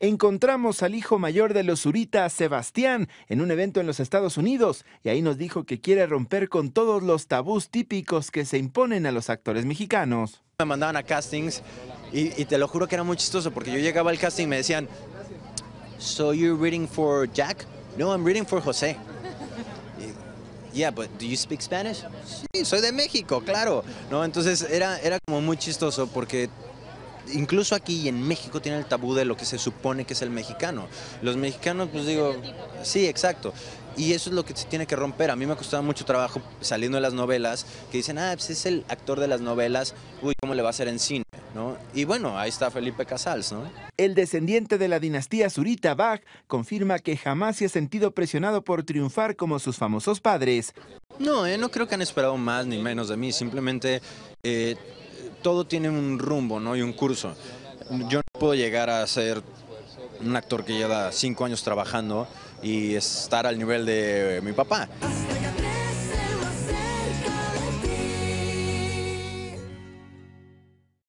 Encontramos al hijo mayor de los Zurita, Sebastián, en un evento en los Estados Unidos, y ahí nos dijo que quiere romper con todos los tabús típicos que se imponen a los actores mexicanos. Me mandaban a castings y te lo juro que era muy chistoso porque yo llegaba al casting y me decían, "So you're reading for Jack?" "No, I'm reading for José." "Yeah, but do you speak Spanish?" "Sí, soy de México, claro." ¿No? Entonces era como muy chistoso porque incluso aquí en México tiene el tabú de lo que se supone que es el mexicano. Los mexicanos, pues digo, sí, exacto. Y eso es lo que se tiene que romper. A mí me costaba mucho trabajo saliendo de las novelas, que dicen, pues es el actor de las novelas, uy, ¿cómo le va a hacer en cine? ¿No? Y bueno, ahí está Felipe Casals, ¿no? El descendiente de la dinastía Zurita, Bach, confirma que jamás se ha sentido presionado por triunfar como sus famosos padres. No, no creo que han esperado más ni menos de mí, simplemente todo tiene un rumbo, ¿no? Y un curso. Yo no puedo llegar a ser un actor que lleva 5 años trabajando y estar al nivel de mi papá.